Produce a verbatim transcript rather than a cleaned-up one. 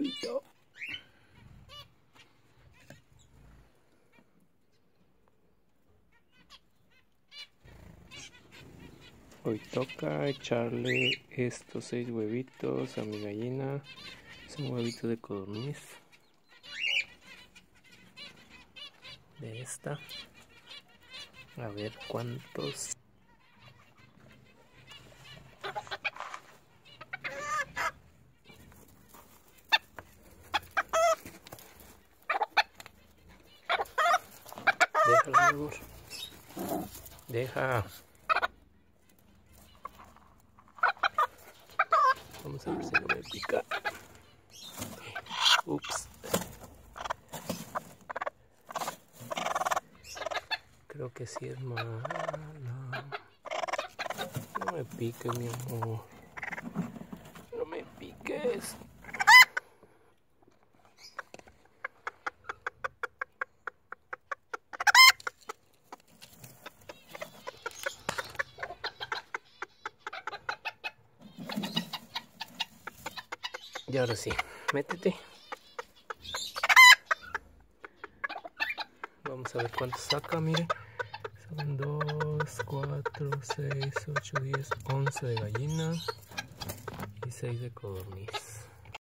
huevito. Hoy toca echarle estos seis huevitos a mi gallina. Son huevitos de codorniz. De esta. A ver cuántos. Déjala, mi amor. Deja. Vamos a ver si no me pica. Ups. Creo que sí es mala. No me piques, mi amor. No me piques. Y ahora sí, métete. Vamos a ver cuánto saca, mire. Son dos, cuatro, seis, ocho, diez, once de gallina y seis de codorniz.